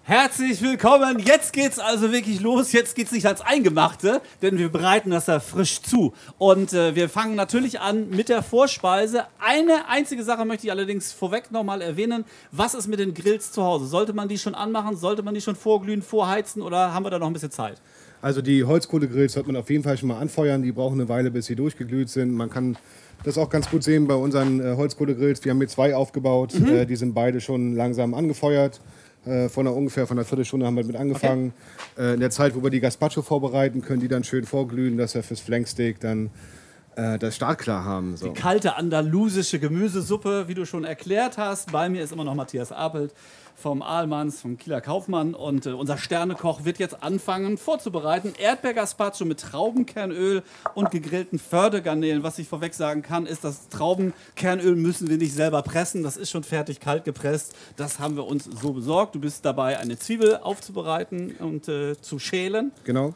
Herzlich willkommen. Jetzt geht's also wirklich los. Jetzt geht's nicht ans Eingemachte, denn wir bereiten das ja frisch zu. Und wir fangen natürlich an mit der Vorspeise. Eine einzige Sache möchte ich allerdings vorweg nochmal erwähnen. Was ist mit den Grills zu Hause? Sollte man die schon anmachen? Sollte man die schon vorglühen, vorheizen oder haben wir da noch ein bisschen Zeit? Also die Holzkohlegrills sollte man auf jeden Fall schon mal anfeuern. Die brauchen eine Weile, bis sie durchgeglüht sind. Man kann das auch ganz gut sehen bei unseren Holzkohlegrills. Wir haben hier 2 aufgebaut. Die sind beide schon langsam angefeuert. Von einer Viertelstunde haben wir mit angefangen. Okay. In der Zeit, wo wir die Gazpacho vorbereiten, können die dann schön vorglühen, dass wir fürs Flanksteak dann das startklar haben. So. Die kalte andalusische Gemüsesuppe, wie du schon erklärt hast. Bei mir ist immer noch Matthias Apelt vom Ahlmanns, vom Kieler Kaufmann. Und unser Sternekoch wird jetzt anfangen vorzubereiten. Erdbeergazpacho mit Traubenkernöl und gegrillten Fördegarnelen. Was ich vorweg sagen kann, ist, das Traubenkernöl müssen wir nicht selber pressen. Das ist schon fertig kalt gepresst. Das haben wir uns so besorgt. Du bist dabei, eine Zwiebel aufzubereiten und zu schälen. Genau.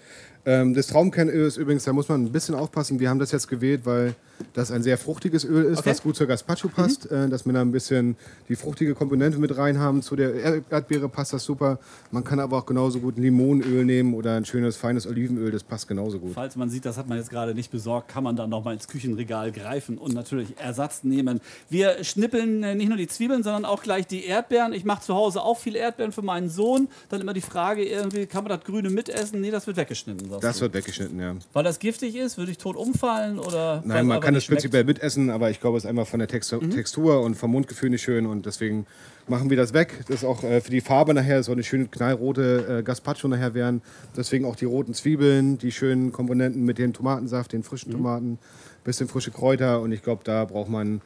Das Traubenkernöl ist übrigens, da muss man ein bisschen aufpassen. Wir haben das jetzt gewählt, weil das ein sehr fruchtiges Öl ist, was gut zur Gazpacho passt. Dass wir da ein bisschen die fruchtige Komponente mit rein haben. Zu der Erdbeere passt das super. Man kann aber auch genauso gut ein Limonöl nehmen oder ein schönes, feines Olivenöl. Das passt genauso gut. Falls man sieht, das hat man jetzt gerade nicht besorgt, kann man dann nochmal ins Küchenregal greifen und natürlich Ersatz nehmen. Wir schnippeln nicht nur die Zwiebeln, sondern auch gleich die Erdbeeren. Ich mache zu Hause auch viel Erdbeeren für meinen Sohn. Dann immer die Frage, irgendwie kann man das Grüne mitessen? Nee, das wird weggeschnitten. Das wird weggeschnitten, ja. Weil das giftig ist? Würde ich tot umfallen? Oder nein, man kann das prinzipiell mitessen, aber ich glaube, es ist einfach von der Textur und vom Mundgefühl nicht schön und deswegen machen wir das weg. Das ist auch für die Farbe nachher, soll eine schöne knallrote Gazpacho nachher werden. Deswegen auch die roten Zwiebeln, die schönen Komponenten mit dem Tomatensaft, den frischen Tomaten, bisschen frische Kräuter und ich glaube, da braucht man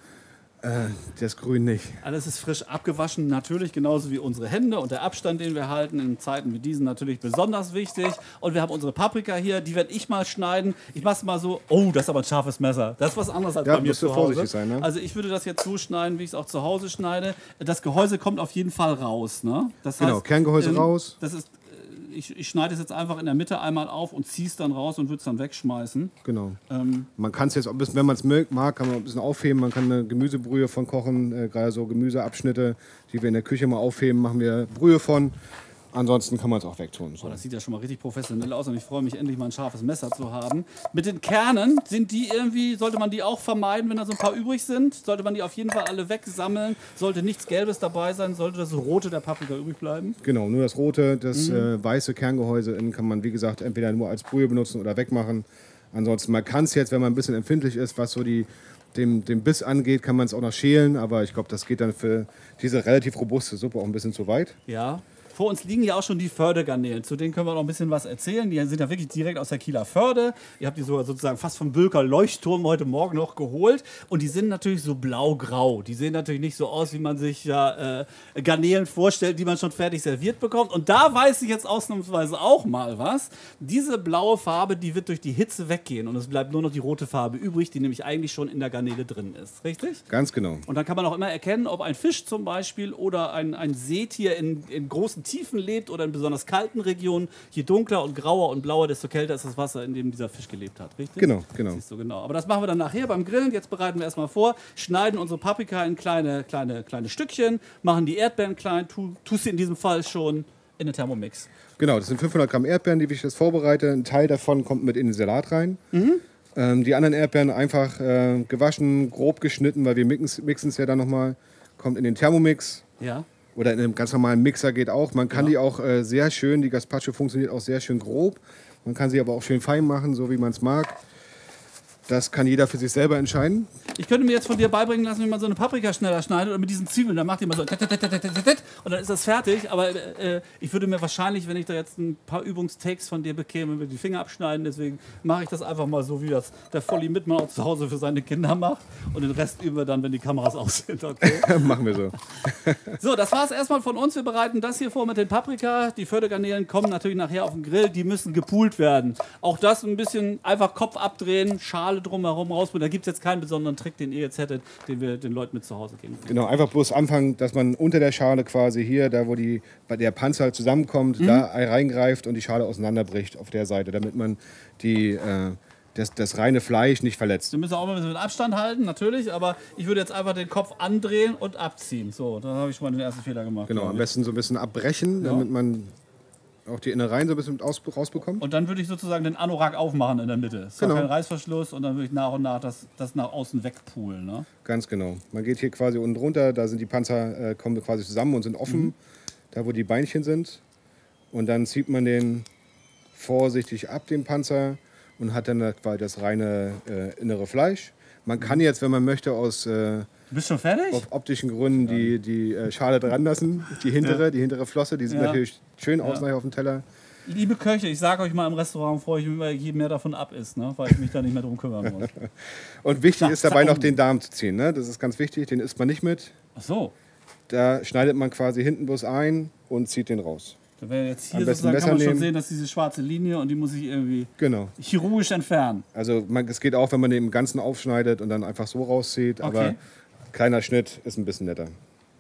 das Grün nicht. Alles ist frisch abgewaschen, natürlich genauso wie unsere Hände und der Abstand, den wir halten, in Zeiten wie diesen natürlich besonders wichtig. Und wir haben unsere Paprika hier, die werde ich mal schneiden. Ich mache es mal so, oh, das ist aber ein scharfes Messer. Das ist was anderes als bei mir zu Hause. Vorsichtig sein, ne? Also ich würde das jetzt so schneiden, wie ich es auch zu Hause schneide. Das Gehäuse kommt auf jeden Fall raus. Ne? Das heißt, genau, Kerngehäuse raus. Das ist ich schneide es jetzt einfach in der Mitte einmal auf und ziehe es dann raus und würde es dann wegschmeißen. Genau. Man kann es jetzt, wenn man es mag, kann man ein bisschen aufheben. Man kann eine Gemüsebrühe von kochen, gerade so Gemüseabschnitte, die wir in der Küche mal aufheben, machen wir Brühe von. Ansonsten kann man es auch wegtun. So. Oh, das sieht ja schon mal richtig professionell aus und ich freue mich, endlich mal ein scharfes Messer zu haben. Mit den Kernen, sind die irgendwie, sollte man die auch vermeiden, wenn da so ein paar übrig sind? Sollte man die auf jeden Fall alle wegsammeln? Sollte nichts Gelbes dabei sein? Sollte das Rote der Paprika übrig bleiben? Genau, nur das Rote, das weiße Kerngehäuse kann man, wie gesagt, entweder nur als Brühe benutzen oder wegmachen. Ansonsten, man kann es jetzt, wenn man ein bisschen empfindlich ist, was so den Biss angeht, kann man es auch noch schälen. Aber ich glaube, das geht dann für diese relativ robuste Suppe auch ein bisschen zu weit. Ja. Vor uns liegen ja auch schon die Fördegarnelen. Zu denen können wir noch ein bisschen was erzählen. Die sind ja wirklich direkt aus der Kieler Förde. Ihr habt die sozusagen fast vom Bülker Leuchtturm heute Morgen noch geholt. Und die sind natürlich so blau-grau. Die sehen natürlich nicht so aus, wie man sich ja Garnelen vorstellt, die man schon fertig serviert bekommt. Und da weiß ich jetzt ausnahmsweise auch mal was. Diese blaue Farbe, die wird durch die Hitze weggehen. Und es bleibt nur noch die rote Farbe übrig, die nämlich eigentlich schon in der Garnele drin ist. Richtig? Ganz genau. Und dann kann man auch immer erkennen, ob ein Fisch zum Beispiel oder ein Seetier in großen Tiefen lebt oder in besonders kalten Regionen. Je dunkler und grauer und blauer, desto kälter ist das Wasser, in dem dieser Fisch gelebt hat. Richtig? Genau. Siehst du, genau. Aber das machen wir dann nachher beim Grillen. Jetzt bereiten wir erstmal vor, schneiden unsere Paprika in kleine Stückchen, machen die Erdbeeren klein, tust sie in diesem Fall schon in den Thermomix. Genau, das sind 500 Gramm Erdbeeren, die ich jetzt vorbereite. Ein Teil davon kommt mit in den Salat rein. Die anderen Erdbeeren einfach gewaschen, grob geschnitten, weil wir mixen es ja dann nochmal. Kommt in den Thermomix. Ja. Oder in einem ganz normalen Mixer geht auch. Man kann die auch sehr schön, die Gazpacho funktioniert auch sehr schön grob. Man kann sie aber auch schön fein machen, so wie man es mag. Das kann jeder für sich selber entscheiden. Ich könnte mir jetzt von dir beibringen lassen, wie man so eine Paprika schneller schneidet oder mit diesen Zwiebeln. Dann macht ihr mal so und dann ist das fertig. Aber ich würde mir wahrscheinlich, wenn ich da jetzt ein paar Übungstakes von dir bekäme, mir die Finger abschneiden. Deswegen mache ich das einfach mal so, wie das der Volli Mittmann auch zu Hause für seine Kinder macht. Und den Rest üben wir dann, wenn die Kameras aus sind. Okay? Machen wir so. So, das war es erstmal von uns. Wir bereiten das hier vor mit den Paprika. Die Fördergarnelen kommen natürlich nachher auf den Grill. Die müssen gepoolt werden. Auch das ein bisschen einfach Kopf abdrehen, Schale drumherum rausholen. Da gibt es jetzt keinen besonderen Trick, den ihr jetzt hättet, den wir den Leuten mit zu Hause geben können. Genau, einfach bloß anfangen, dass man unter der Schale quasi hier, da wo bei der Panzer zusammenkommt, da reingreift und die Schale auseinanderbricht auf der Seite, damit man die das reine Fleisch nicht verletzt. Wir müssen auch mal ein bisschen mit Abstand halten, natürlich, aber ich würde jetzt einfach den Kopf andrehen und abziehen. So, dann habe ich schon mal den ersten Fehler gemacht. Genau, am besten so ein bisschen abbrechen, damit man auch die Innereien so ein bisschen rausbekommt. Und dann würde ich sozusagen den Anorak aufmachen in der Mitte. Es ist kein Reißverschluss und dann würde ich nach und nach das nach außen wegpulen. Ne? Ganz genau. Man geht hier quasi unten runter, da sind die Panzer, kommen quasi zusammen und sind offen, da wo die Beinchen sind. Und dann zieht man den vorsichtig ab, den Panzer, und hat dann quasi das reine innere Fleisch. Man kann jetzt, wenn man möchte, aus bist schon fertig? auf optischen Gründen die Schale dran lassen, die hintere Flosse, die sieht natürlich schön aus nachher auf dem Teller. Liebe Köche, ich sage euch mal im Restaurant, bevor ich je mehr davon ab ist, ne? Weil ich mich da nicht mehr drum kümmern muss. Und wichtig ist dabei noch den Darm zu ziehen, ne? Das ist ganz wichtig, den isst man nicht mit. Ach so. Da schneidet man quasi hinten bloß ein und zieht den raus. Da wäre jetzt hier sozusagen, kann man schon sehen, dass diese schwarze Linie und die muss ich irgendwie chirurgisch entfernen. Also es geht auch, wenn man den im Ganzen aufschneidet und dann einfach so rauszieht, aber kleiner Schnitt ist ein bisschen netter.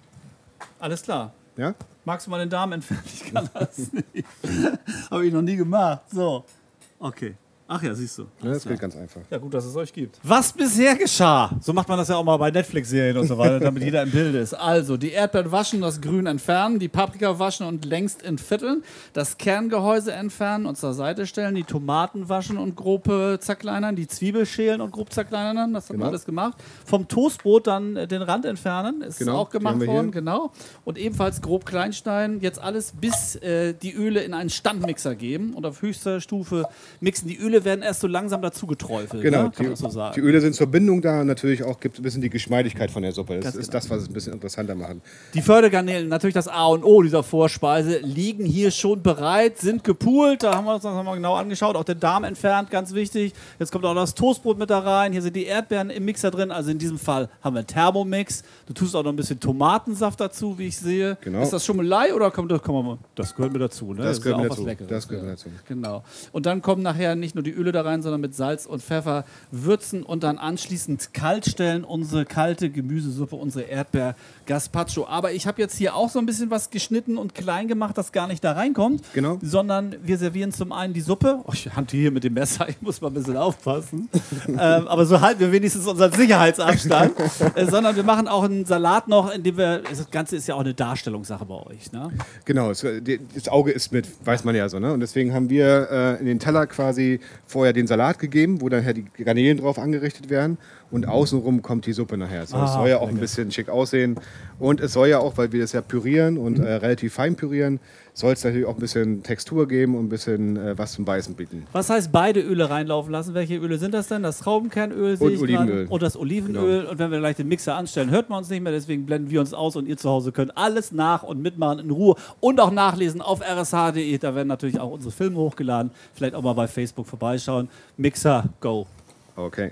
Alles klar. Ja? Magst du mal den Darm entfernen? Ich kann das nicht. Habe ich noch nie gemacht. So. Okay. Ach ja, siehst du. Ja, das geht ganz einfach. Ja, gut, dass es euch gibt. Was bisher geschah? So macht man das ja auch mal bei Netflix-Serien und so weiter, damit jeder im Bilde ist. Also, die Erdbeeren waschen, das Grün entfernen, die Paprika waschen und längst entvierteln, das Kerngehäuse entfernen und zur Seite stellen, die Tomaten waschen und grob zerkleinern, die Zwiebel schälen und grob zerkleinern. Das haben wir alles gemacht. Vom Toastbrot dann den Rand entfernen, ist auch gemacht worden. Genau. Und ebenfalls grob kleinschneiden. Jetzt alles bis die Öle in einen Standmixer geben und auf höchster Stufe mixen. Die Öle werden erst so langsam dazu geträufelt. Genau, ne? Kann man so sagen. Die Öle sind zur Bindung da und natürlich auch gibt es ein bisschen die Geschmeidigkeit von der Suppe. Das ist das, was es ein bisschen interessanter macht. Die Fördergarnelen, natürlich das A und O dieser Vorspeise, liegen hier schon bereit, sind gepoolt. Da haben wir uns das nochmal genau angeschaut. Auch der Darm entfernt, ganz wichtig. Jetzt kommt auch das Toastbrot mit da rein. Hier sind die Erdbeeren im Mixer drin. Also in diesem Fall haben wir einen Thermomix. Du tust auch noch ein bisschen Tomatensaft dazu, wie ich sehe. Genau. Ist das Schummelei oder kommt das? Das gehört mir dazu. Ne? Das gehört mir dazu. Das gehört mir dazu. Genau. Und dann kommen nachher nicht nur die Öle da rein, sondern mit Salz und Pfeffer würzen und dann anschließend kalt stellen. Unsere kalte Gemüsesuppe, unsere Erdbeer-Gazpacho. Aber ich habe jetzt hier auch so ein bisschen was geschnitten und klein gemacht, das gar nicht da reinkommt. Genau. Sondern wir servieren zum einen die Suppe. Oh, ich hantiere hier mit dem Messer, ich muss mal ein bisschen aufpassen. Aber so halten wir wenigstens unseren Sicherheitsabstand. Sondern wir machen auch einen Salat noch, in dem wir. Das Ganze ist ja auch eine Darstellungssache bei euch. Ne? Genau, das Auge ist mit, weiß man ja so. Ne? Und deswegen haben wir in den Teller quasi vorher den Salat gegeben, wo dann die Garnelen drauf angerichtet werden und außenrum kommt die Suppe nachher. Es soll ja auch ein bisschen schick aussehen und es soll ja auch, weil wir das ja pürieren und relativ fein pürieren, soll es natürlich auch ein bisschen Textur geben und ein bisschen was zum Beißen bieten. Was heißt beide Öle reinlaufen lassen? Welche Öle sind das denn? Das Traubenkernöl und Olivenöl. Und das Olivenöl. Genau. Und wenn wir gleich den Mixer anstellen, hört man uns nicht mehr, deswegen blenden wir uns aus und ihr zu Hause könnt alles nach- und mitmachen in Ruhe und auch nachlesen auf rsh.de. Da werden natürlich auch unsere Filme hochgeladen. Vielleicht auch mal bei Facebook vorbeischauen. Mixer, go. Okay.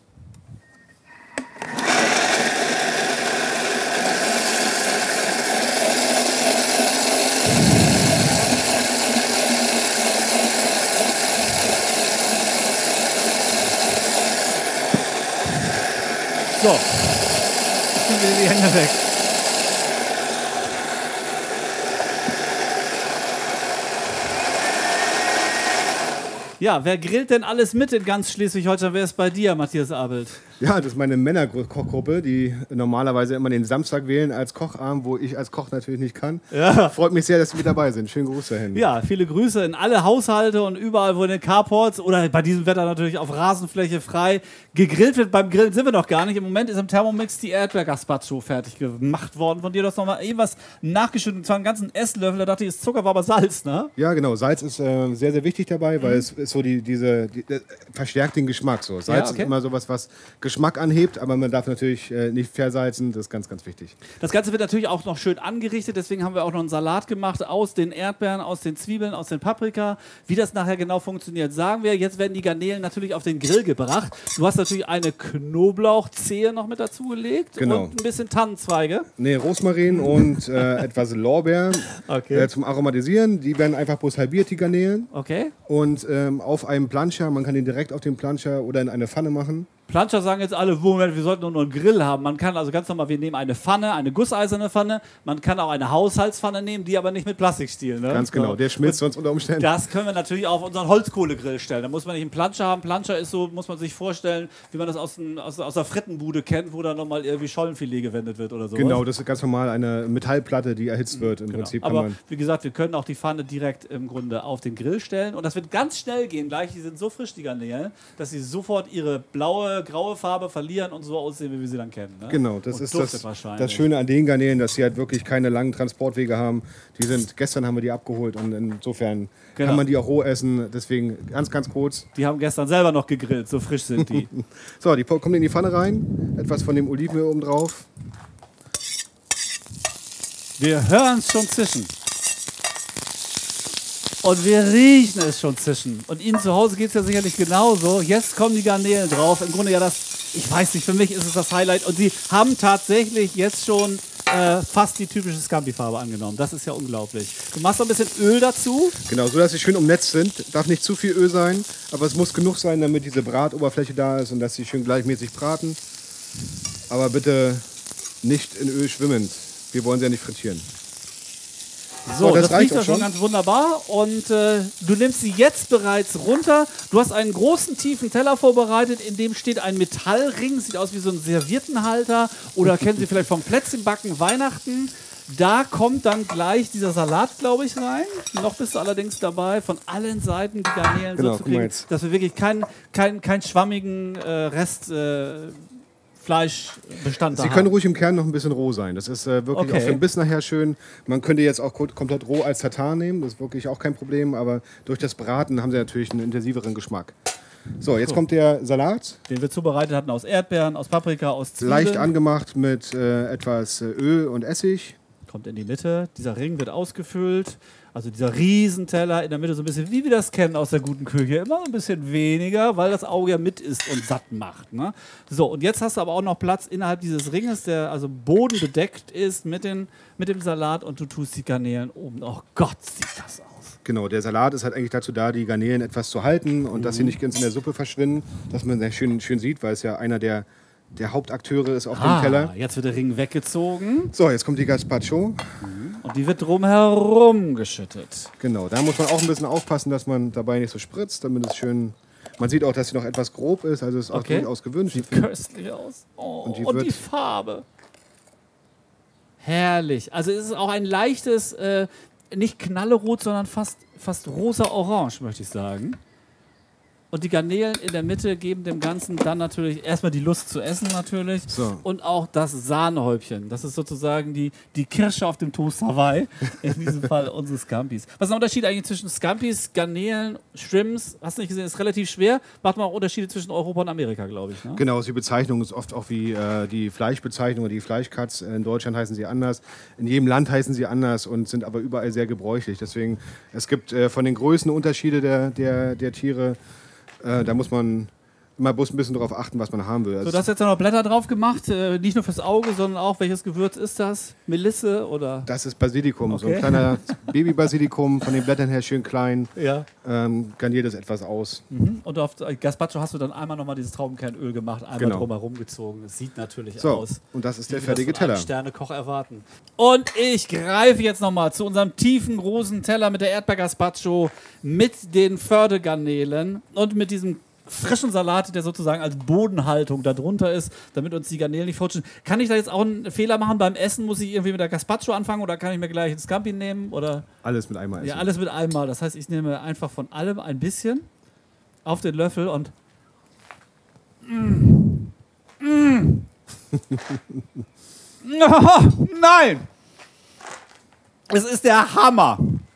So, jetzt sind wieder die Hände weg. Ja, wer grillt denn alles mit in ganz Schleswig-Holstein? Wer ist bei dir, Matthias Abelt? Ja, das ist meine Männerkochgruppe, die normalerweise immer den Samstag wählen als Kochabend, wo ich als Koch natürlich nicht kann. Ja. Freut mich sehr, dass Sie mit dabei sind. Schönen Gruß dahin. Ja, viele Grüße in alle Haushalte und überall, wo in den Carports oder bei diesem Wetter natürlich auf Rasenfläche frei gegrillt wird. Beim Grillen sind wir noch gar nicht. Im Moment ist im Thermomix die Erdbeer-Gazpacho fertig gemacht worden. Von dir, du hast nochmal was nachgeschüttet, und zwar einen ganzen Esslöffel. Da dachte ich, ist Zucker, war aber Salz, ne? Ja, genau. Salz ist sehr, sehr wichtig dabei, weil es ist so verstärkt den Geschmack. So. Salz ist immer sowas, was Geschmack anhebt, aber man darf natürlich nicht versalzen, das ist ganz, ganz wichtig. Das Ganze wird natürlich auch noch schön angerichtet, deswegen haben wir auch noch einen Salat gemacht aus den Erdbeeren, aus den Zwiebeln, aus den Paprika. Wie das nachher genau funktioniert, sagen wir. Jetzt werden die Garnelen natürlich auf den Grill gebracht. Du hast natürlich eine Knoblauchzehe noch mit dazugelegt und ein bisschen Tannenzweige. Nee, Rosmarin und etwas Lorbeer zum Aromatisieren. Die werden einfach bloß halbiert, die Garnelen. Okay. Und auf einem Planscher, man kann den direkt auf dem Planscher oder in eine Pfanne machen. Planscher sagen jetzt alle, Moment, wir sollten nur einen Grill haben. Man kann also ganz normal, wir nehmen eine Pfanne, eine gusseiserne Pfanne. Man kann auch eine Haushaltspfanne nehmen, die aber nicht mit Plastikstiel. Ne? Ganz genau, der schmilzt sonst unter Umständen. Das können wir natürlich auch auf unseren Holzkohlegrill stellen. Da muss man nicht einen Planscher haben. Planscher ist so, muss man sich vorstellen, wie man das aus der Frittenbude kennt, wo dann nochmal irgendwie Schollenfilet gewendet wird oder so. Genau, das ist ganz normal eine Metallplatte, die erhitzt wird. Im Prinzip kann aber man wie gesagt, wir können auch die Pfanne direkt im Grunde auf den Grill stellen. Und das wird ganz schnell gehen. Gleich, die sind so frisch, die Garnelen, dass sie sofort ihre blaue, graue Farbe verlieren und so aussehen, wie wir sie dann kennen. Ne? Genau, das und ist das Schöne an den Garnelen, dass sie halt wirklich keine langen Transportwege haben. Gestern haben wir die abgeholt und insofern kann man die auch roh essen. Deswegen ganz kurz. Die haben gestern selber noch gegrillt, so frisch sind die. So, die kommen in die Pfanne rein. Etwas von dem Olivenöl oben drauf. Wir hören es schon zischen. Und wir riechen es schon zischen. Und Ihnen zu Hause geht es ja sicherlich genauso. Jetzt kommen die Garnelen drauf. Im Grunde ja ich weiß nicht, für mich ist es das Highlight. Und Sie haben tatsächlich jetzt schon fast die typische Scampi-Farbe angenommen. Das ist ja unglaublich. Du machst noch ein bisschen Öl dazu. Genau, so dass sie schön umnetzt sind. Darf nicht zu viel Öl sein, aber es muss genug sein, damit diese Bratoberfläche da ist und dass sie schön gleichmäßig braten. Aber bitte nicht in Öl schwimmend. Wir wollen sie ja nicht frittieren. So, das riecht doch schon ganz wunderbar. Und du nimmst sie jetzt bereits runter. Du hast einen großen, tiefen Teller vorbereitet, in dem steht ein Metallring. Sieht aus wie so ein Serviettenhalter. Oder kennen Sie vielleicht vom Plätzchenbacken Weihnachten. Da kommt dann gleich dieser Salat, glaube ich, rein. Noch bist du allerdings dabei, von allen Seiten die Garnelen so zu kriegen, dass wir wirklich keinen schwammigen Rest Fleischbestand Sie können ruhig im Kern noch ein bisschen roh sein. Das ist wirklich auch für den Biss nachher schön. Man könnte jetzt auch komplett roh als Tartar nehmen. Das ist wirklich auch kein Problem. Aber durch das Braten haben sie natürlich einen intensiveren Geschmack. So, jetzt kommt der Salat. Den wir zubereitet hatten aus Erdbeeren, aus Paprika, aus Zwiebeln. Leicht angemacht mit etwas Öl und Essig. Kommt in die Mitte. Dieser Ring wird ausgefüllt. Also dieser Riesenteller in der Mitte, so ein bisschen wie wir das kennen aus der guten Küche. Immer ein bisschen weniger, weil das Auge ja mit ist und satt macht. Ne? So, und jetzt hast du aber auch noch Platz innerhalb dieses Ringes, der also bodenbedeckt ist mit dem Salat und du tust die Garnelen oben. Oh Gott, sieht das aus. Genau, der Salat ist halt eigentlich dazu da, die Garnelen etwas zu halten und dass sie nicht ganz in der Suppe verschwinden, dass man sehr schön sieht, weil es ja einer der Hauptakteure ist auf dem Teller. Jetzt wird der Ring weggezogen. So, jetzt kommt die Gazpacho. Und die wird drumherum geschüttet. Genau, da muss man auch ein bisschen aufpassen, dass man dabei nicht so spritzt, damit es schön... Man sieht auch, dass sie noch etwas grob ist, also ist auch durchaus gewünscht. Sieht köstlich aus. Oh, und die Farbe. Herrlich. Also es ist auch ein leichtes, nicht knallerot, sondern fast rosa-orange, möchte ich sagen. Und die Garnelen in der Mitte geben dem Ganzen dann natürlich erstmal die Lust zu essen natürlich. So. Und auch das Sahnehäubchen. Das ist sozusagen die Kirsche auf dem Toast Hawaii. In diesem Fall unsere Scampis. Was ist der Unterschied eigentlich zwischen Scampis, Garnelen, Shrimps? Hast du nicht gesehen, ist relativ schwer. Macht man auch Unterschiede zwischen Europa und Amerika, glaube ich. Ne? Genau, die Bezeichnung ist oft auch wie die Fleischbezeichnung oder die Fleischcuts. In Deutschland heißen sie anders. In jedem Land heißen sie anders und sind aber überall sehr gebräuchlich. Deswegen, es gibt von den Größen Unterschiede der Tiere. Da muss man immer bloß ein bisschen darauf achten, was man haben will. So, du hast jetzt noch Blätter drauf gemacht, nicht nur fürs Auge, sondern auch, welches Gewürz ist das? Melisse oder? Das ist Basilikum, so ein kleiner Babybasilikum, von den Blättern her schön klein. Ja. Garniert das etwas aus. Und auf Gazpacho hast du dann einmal nochmal dieses Traubenkernöl gemacht, einmal drumherum gezogen. Das sieht natürlich aus. Und das ist der fertige Teller. Sterne-Koch erwarten. Und ich greife jetzt nochmal zu unserem tiefen, großen Teller mit der Erdbeergazpacho, mit den Fördegarnelen und mit diesem frischen Salat, der sozusagen als Bodenhaltung darunter ist, damit uns die Garnelen nicht futschen. Kann ich da jetzt auch einen Fehler machen beim Essen? Muss ich irgendwie mit der Gazpacho anfangen oder kann ich mir gleich ein Scampi nehmen? Oder? Alles mit einmal essen. Ja, alles mit einmal. Das heißt, ich nehme einfach von allem ein bisschen auf den Löffel und nein! Es ist der Hammer!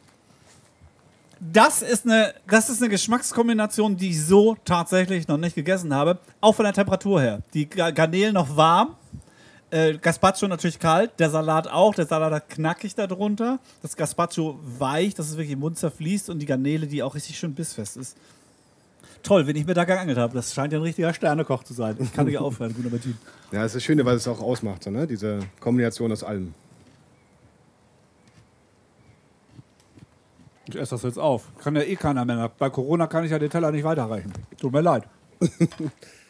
Das ist eine Geschmackskombination, die ich so tatsächlich noch nicht gegessen habe. Auch von der Temperatur her. Die Garnelen noch warm, Gazpacho natürlich kalt, der Salat auch. Der Salat knackig darunter. Das Gazpacho weich, dass es wirklich im Mund zerfließt und die Garnele, die auch richtig schön bissfest ist. Toll, wenn ich mir da geangelt habe. Das scheint ja ein richtiger Sternekoch zu sein. Ich kann nicht aufhören. Guten Appetit. Ja, das ist das Schöne, was es auch ausmacht, so, ne? Diese Kombination aus allem. Ich esse das jetzt auf. Kann ja eh keiner mehr. Bei Corona kann ich ja den Teller nicht weiterreichen. Tut mir leid.